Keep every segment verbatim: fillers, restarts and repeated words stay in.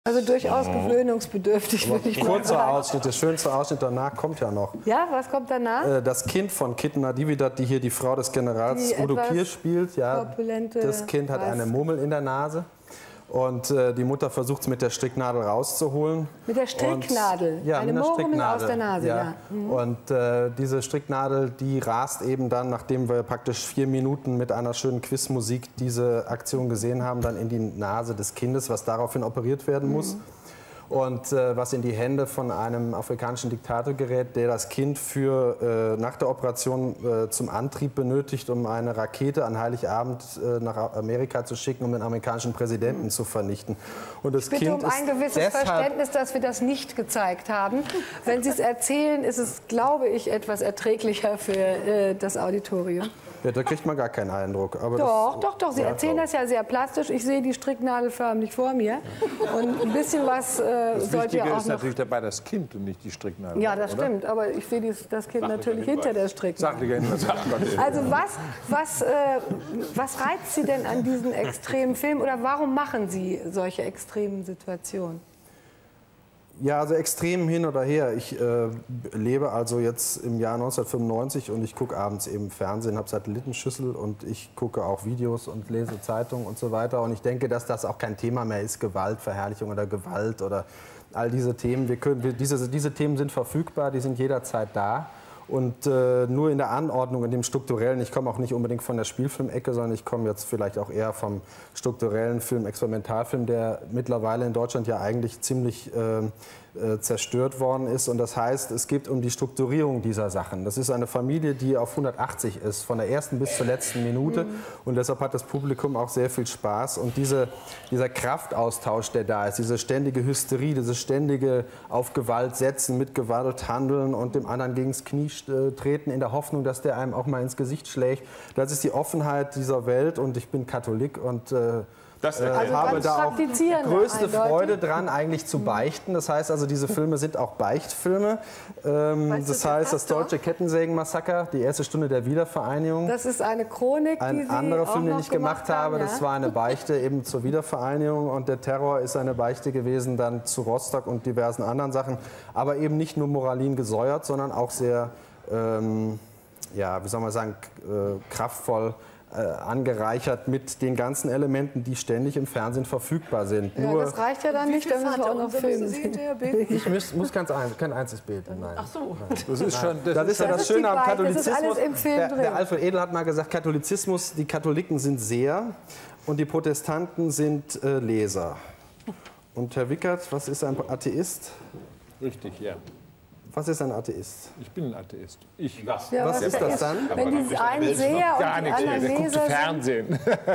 Also durchaus gewöhnungsbedürftig, würde ich mal sagen. Kurzer Ausschnitt, der schönste Ausschnitt danach kommt ja noch. Ja, was kommt danach? Das Kind von Kit Nadividat, die hier die Frau des Generals Die Udo etwas Kier spielt. Ja, korpulente das Kind hat Weiß- eine Murmel in der Nase. Und äh, die Mutter versucht es mit der Stricknadel rauszuholen. Mit der Stricknadel? Und, ja, Eine mit einer Murmel Stricknadel. aus der Nase, ja. Mhm. Und äh, diese Stricknadel, die rast eben dann, nachdem wir praktisch vier Minuten mit einer schönen Quizmusik diese Aktion gesehen haben, dann in die Nase des Kindes, was daraufhin operiert werden muss. Mhm. Und äh, was in die Hände von einem afrikanischen Diktator gerät, der das Kind für, äh, nach der Operation äh, zum Antrieb benötigt, um eine Rakete an Heiligabend äh, nach Amerika zu schicken, um den amerikanischen Präsidenten mhm. zu vernichten. Und das Ich bitte Kind um ein ist gewisses Verständnis, dass wir das nicht gezeigt haben. Wenn Sie es erzählen, ist es, glaube ich, etwas erträglicher für äh, das Auditorium. Ja, da kriegt man gar keinen Eindruck. Aber doch, das, doch, doch. Sie ja, erzählen doch. das ja sehr plastisch. Ich sehe die Stricknadel förmlich vor mir. Und ein bisschen was äh, Das sollte Wichtige ja auch ist noch... natürlich dabei das Kind und nicht die Stricknadel. Ja, das oder? stimmt. Aber ich sehe dies, das Kind natürlich hinter der Stricknadel. Sachlicher Hinweis. Also was, was, äh, was reizt Sie denn an diesen extremen Filmen? Oder warum machen Sie solche extremen Situationen? Ja, also extrem hin oder her. Ich äh, lebe also jetzt im Jahr neunzehnhundertfünfundneunzig und ich gucke abends eben Fernsehen, habe Satellitenschüssel und ich gucke auch Videos und lese Zeitungen und so weiter. Und ich denke, dass das auch kein Thema mehr ist, Gewalt, Verherrlichung oder Gewalt oder all diese Themen. Wir können, wir, diese, diese Themen sind verfügbar, die sind jederzeit da. Und äh, nur in der Anordnung, in dem strukturellen, ich komme auch nicht unbedingt von der Spielfilmecke, sondern ich komme jetzt vielleicht auch eher vom strukturellen Film, Experimentalfilm, der mittlerweile in Deutschland ja eigentlich ziemlich äh, äh, zerstört worden ist. Und das heißt, es geht um die Strukturierung dieser Sachen. Das ist eine Familie, die auf hundertachtzig ist, von der ersten bis zur letzten Minute. Mhm. Und deshalb hat das Publikum auch sehr viel Spaß. Und diese, dieser Kraftaustausch, der da ist, diese ständige Hysterie, dieses ständige auf Gewalt setzen, mit Gewalt handeln und dem anderen gegen das Knie treten, in der Hoffnung, dass der einem auch mal ins Gesicht schlägt. Das ist die Offenheit dieser Welt und ich bin Katholik und äh, Das äh, also habe da auch größte eindeutig. Freude dran, eigentlich zu beichten. Das heißt also, diese Filme sind auch Beichtfilme. Ähm, Weißt du, das heißt, das Pastor? deutsche Kettensägenmassaker, die erste Stunde der Wiedervereinigung. Das ist eine Chronik, die Ein Sie anderer auch Film, den noch ich gemacht habe, haben, das ja? war eine Beichte eben zur Wiedervereinigung und der Terror ist eine Beichte gewesen dann zu Rostock und diversen anderen Sachen, aber eben nicht nur moralin gesäuert, sondern auch sehr, ähm, ja, wie soll man sagen, äh, kraftvoll äh, angereichert mit den ganzen Elementen, die ständig im Fernsehen verfügbar sind. Ja, nur das reicht ja dann nicht, dann müssen wir auch noch filmen. ich muss, muss ganz ein, kein einziges Bild. Nein. Ach so. Das ist schon. Das, das ist ja das, ist die Schöne am Wahrheit, das Katholizismus. ist alles im Film der, drin. der Alfred Edel hat mal gesagt, Katholizismus, die Katholiken sind Seher und die Protestanten sind äh, Leser. Und Herr Wickert, was ist ein Atheist? Richtig, ja. Was ist ein Atheist? Ich bin ein Atheist. Ich Ja, Was ist das dann? Wenn die einen Seher und gar die nichts. anderen Der guckt Leser sind, Fernsehen.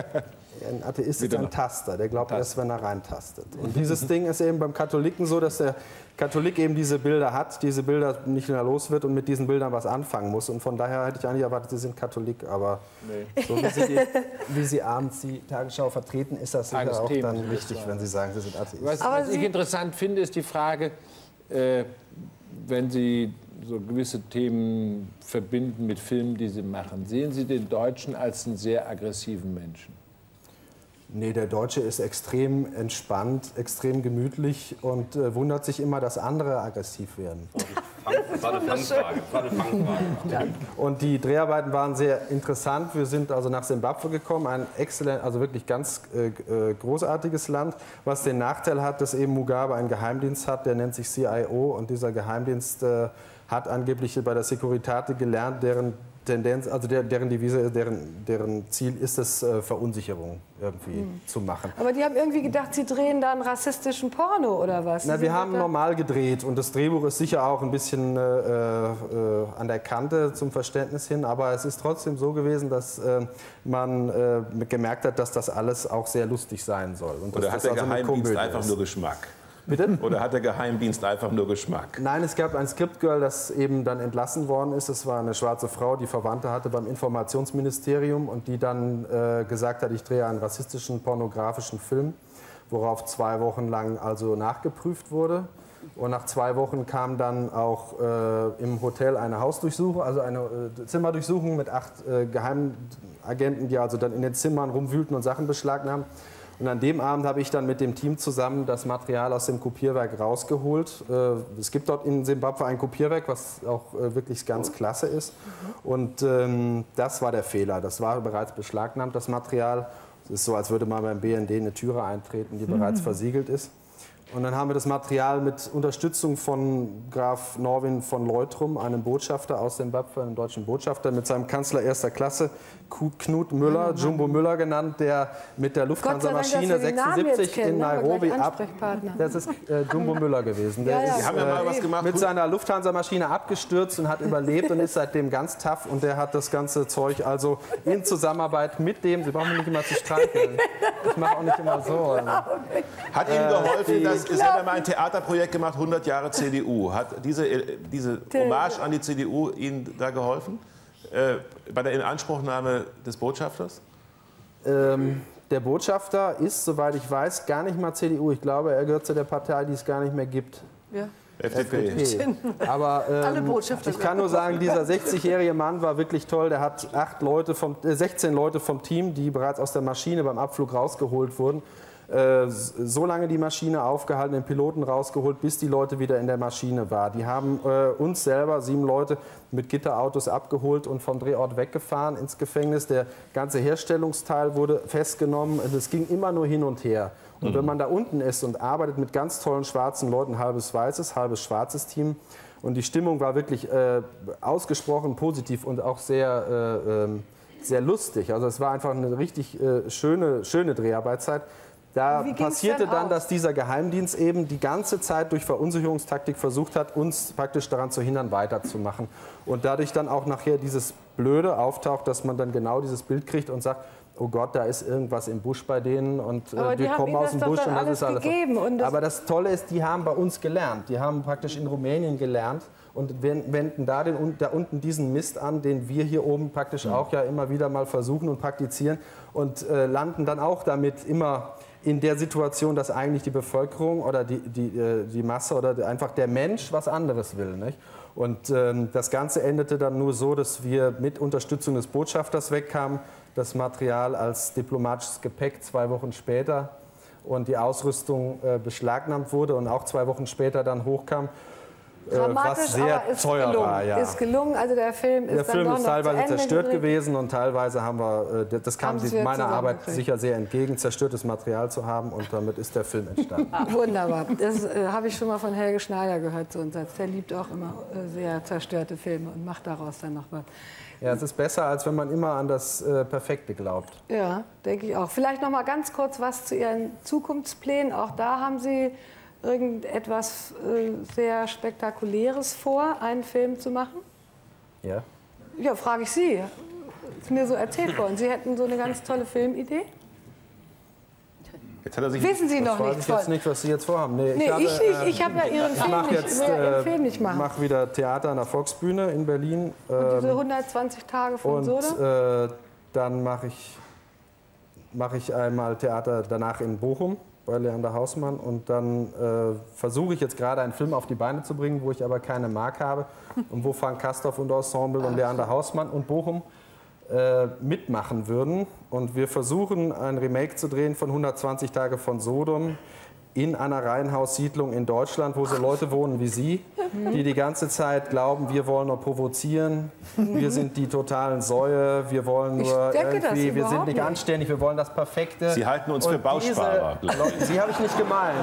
Ein Atheist ist Bitte ein noch. Taster, der glaubt erst, wenn er reintastet. Und dieses Ding ist eben beim Katholiken so, dass der Katholik eben diese Bilder hat, diese Bilder nicht mehr los wird und mit diesen Bildern was anfangen muss. Und von daher hätte ich eigentlich erwartet, Sie sind Katholik, aber Nee. so wie Sie, die, wie Sie abends die Tagesschau vertreten, ist das sicher Eines auch Themen, dann das richtig, war. wenn Sie sagen, Sie sind Atheist. Was, Aber was ich Sie- interessant finde, ist die Frage, äh, wenn Sie so gewisse Themen verbinden mit Filmen, die Sie machen, sehen Sie den Deutschen als einen sehr aggressiven Menschen? Nee, der Deutsche ist extrem entspannt, extrem gemütlich und äh, wundert sich immer, dass andere aggressiv werden. Das war eine Fangfrage. Das war eine Fangfrage. Und die Dreharbeiten waren sehr interessant. Wir sind also nach Simbabwe gekommen, ein exzellent, also wirklich ganz äh, äh, großartiges Land, was den Nachteil hat, dass eben Mugabe einen Geheimdienst hat, der nennt sich C I O und dieser Geheimdienst äh, hat angeblich bei der Securitate gelernt, deren Tendenz, also der, deren Devise, deren, deren Ziel ist es, äh, Verunsicherung irgendwie Hm. zu machen. aber die haben irgendwie gedacht, sie drehen da einen rassistischen Porno oder was? Na, Sie wir sind haben da- normal gedreht und das Drehbuch ist sicher auch ein bisschen äh, äh, an der Kante zum Verständnis hin, aber es ist trotzdem so gewesen, dass äh, man äh, gemerkt hat, dass das alles auch sehr lustig sein soll. Und Oder dass hat das der also eine Geheimdienst Komödie einfach ist. nur Geschmack? Bitte? Oder hat der Geheimdienst einfach nur Geschmack? Nein, es gab ein Scriptgirl, das eben dann entlassen worden ist. Es war eine schwarze Frau, die Verwandte hatte beim Informationsministerium und die dann äh, gesagt hat, ich drehe einen rassistischen, pornografischen Film, worauf zwei Wochen lang also nachgeprüft wurde. Und nach zwei Wochen kam dann auch äh, im Hotel eine Hausdurchsuchung, also eine äh, Zimmerdurchsuchung mit acht äh, Geheimagenten, die also dann in den Zimmern rumwühlten und Sachen beschlagnahmten. Und an dem Abend habe ich dann mit dem Team zusammen das Material aus dem Kopierwerk rausgeholt. Es gibt dort in Simbabwe ein Kopierwerk, was auch wirklich ganz klasse ist. Und ähm, das war der Fehler. Das war bereits beschlagnahmt, das Material. Es ist so, als würde man beim B N D eine Türe eintreten, die bereits versiegelt ist. Und dann haben wir das Material mit Unterstützung von Graf Norwin von Leutrum, einem Botschafter aus Simbabwe, einem deutschen Botschafter, mit seinem Kanzler erster Klasse, Knut Müller, Jumbo Müller genannt, der mit der Lufthansa-Maschine sechsundsiebzig in Nairobi ab... Das ist äh, Jumbo Müller gewesen. Der Ja, ja. ist Sie haben ja mal was gemacht. mit seiner Lufthansa-Maschine abgestürzt und hat überlebt und ist seitdem ganz tough. Und der hat das ganze Zeug also in Zusammenarbeit mit dem... Sie brauchen mich nicht immer zu streicheln. Ich mache auch nicht immer so. Hat Ihnen geholfen, dass Sie haben ja mal ein Theaterprojekt gemacht, hundert Jahre C D U. Hat diese, diese Hommage an die C D U Ihnen da geholfen? Äh, bei der Inanspruchnahme des Botschafters? Ähm, der Botschafter ist, soweit ich weiß, gar nicht mal C D U. Ich glaube, er gehört zu der Partei, die es gar nicht mehr gibt. Ja. F D P. Okay. Aber ähm, ich kann nur sagen, dieser sechzigjährige Mann war wirklich toll. Der hat acht Leute vom, äh, sechzehn Leute vom Team, die bereits aus der Maschine beim Abflug rausgeholt wurden, äh, so lange die Maschine aufgehalten, den Piloten rausgeholt, bis die Leute wieder in der Maschine waren. Die haben äh, uns selber, sieben Leute, mit Gitterautos abgeholt und vom Drehort weggefahren ins Gefängnis. Der ganze Herstellungsteil wurde festgenommen. Es ging immer nur hin und her. Und wenn man da unten ist und arbeitet mit ganz tollen schwarzen Leuten, halbes weißes, halbes schwarzes Team, und die Stimmung war wirklich äh, ausgesprochen positiv und auch sehr, äh, äh, sehr lustig. Also es war einfach eine richtig äh, schöne, schöne Dreharbeitszeit. Da passierte dann, dann dass dieser Geheimdienst eben die ganze Zeit durch Verunsicherungstaktik versucht hat, uns praktisch daran zu hindern, weiterzumachen. Und dadurch dann auch nachher dieses Blöde auftaucht, dass man dann genau dieses Bild kriegt und sagt, oh Gott, da ist irgendwas im Busch bei denen und äh, wir kommen aus dem Busch und das ist alles. Und das Aber das Tolle ist, die haben bei uns gelernt. Die haben praktisch in Rumänien gelernt und wenden da, den, da unten diesen Mist an, den wir hier oben praktisch mhm. auch ja immer wieder mal versuchen und praktizieren und äh, landen dann auch damit immer in der Situation, dass eigentlich die Bevölkerung oder die, die, die Masse oder einfach der Mensch was anderes will. Nicht? Und ähm, das Ganze endete dann nur so, dass wir mit Unterstützung des Botschafters wegkamen, das Material als diplomatisches Gepäck zwei Wochen später und die Ausrüstung äh, beschlagnahmt wurde und auch zwei Wochen später dann hochkam. Dramatisch, was sehr aber ist teuer gelungen. war. Ja. Ist gelungen, also der Film ist Der dann Film doch ist noch teilweise zu Ende zerstört gedreht. gewesen und teilweise haben wir, das kam Haben Sie sie wieder meiner Arbeit zusammengekriegt. sicher sehr entgegen, zerstörtes Material zu haben und damit ist der Film entstanden. Wunderbar. Das äh, habe ich schon mal von Helge Schneider gehört, so ein Satz. Der liebt auch immer äh, sehr zerstörte Filme und macht daraus dann noch was. Ja, es ist besser, als wenn man immer an das äh, Perfekte glaubt. Ja, denke ich auch. Vielleicht noch mal ganz kurz was zu Ihren Zukunftsplänen. Auch da haben Sie irgendetwas äh, sehr Spektakuläres vor, einen Film zu machen? Ja. Ja, frage ich Sie. Ist mir so erzählt worden. Sie hätten so eine ganz tolle Filmidee? Jetzt hat er sich Wissen Sie noch Weiß nichts ich jetzt von? nicht, was Sie jetzt vorhaben. Nee, Nee, habe, ich nicht. Ich habe ja Ihren Ich Film mache nicht, jetzt will ja Ihren äh, Film nicht machen. mach wieder Theater an der Volksbühne in Berlin. Und diese ähm, hundertzwanzig Tage von und Sodom? äh, dann mache ich, mach ich einmal Theater danach in Bochum bei Leander Hausmann. Und dann äh, versuche ich jetzt gerade einen Film auf die Beine zu bringen, wo ich aber keine Mark habe. Und wo Frank Castorf und Ensemble und Leander Hausmann und Bochum äh, mitmachen würden. Und wir versuchen, ein Remake zu drehen von hundertzwanzig Tage von Sodom in einer Reihenhaussiedlung in Deutschland, wo so Leute wohnen wie Sie, die die ganze Zeit glauben, wir wollen nur provozieren, wir sind die totalen Säue, wir wollen nur Ich denke das irgendwie, wir sind überhaupt nicht nicht. anständig, wir wollen das Perfekte. Sie halten uns für Und Bausparer. diese Leute- Sie habe ich nicht gemeint.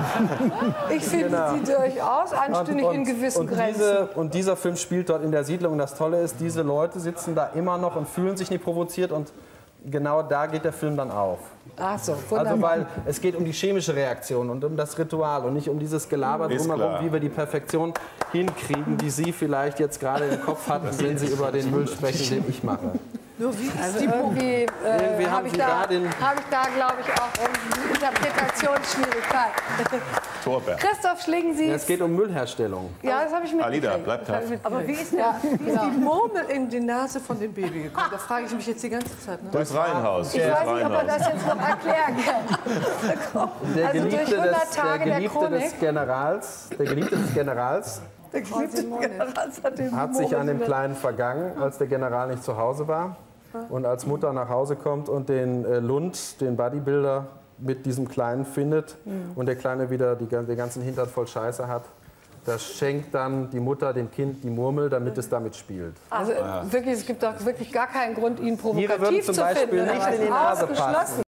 Ich finde Genau. sie durchaus anständig Und- in gewissen und Grenzen. Diese, und dieser Film spielt dort in der Siedlung. Und das Tolle ist, diese Leute sitzen da immer noch und fühlen sich nicht provoziert. Und genau da geht der Film dann auf. Ach so, wunderbar. Also weil es geht um die chemische Reaktion und um das Ritual und nicht um dieses Gelaber Ist drumherum, klar. wie wir die Perfektion hinkriegen, die Sie vielleicht jetzt gerade im Kopf hatten, wenn Sie über den Müll sprechen, den ich mache. Nur wie also irgendwie äh, Irgendwie haben habe ich, Sie da, gerade den- hab ich da, glaube ich, auch irgendwie Interpretationsschwierigkeit. Torberg. Christoph, schlingen Sie... Ja, es geht um Müllherstellung. Ja, das habe ich mitgekriegt. Alida, bleib Das hab ich da. mitgekriegt. Aber wie ist, denn, Ja, wie ist genau. die Murmel in die Nase von dem Baby gekommen? Da frage ich mich jetzt die ganze Zeit. Ne? Durchs Reihenhaus. Ich Durchs weiß nicht, ob er Reihenhaus. das jetzt noch erklären kann. Der Also durch Geliebte, hundert des, der Tage der Geliebte Chronik. des Generals, der Geliebte des Generals Der geliebte General hat den hat sich an dem Murmel- Kleinen vergangen, als der General nicht zu Hause war. Und als Mutter nach Hause kommt und den äh, Lund, den Bodybuilder, mit diesem Kleinen findet Mhm. und der Kleine wieder die, den ganzen Hintern voll Scheiße hat, das schenkt dann die Mutter dem Kind die Murmel, damit es damit spielt. Also wirklich, es gibt doch wirklich gar keinen Grund, ihn Ihre würden provokativ zum zu Beispiel finden. nicht in die Nase passen.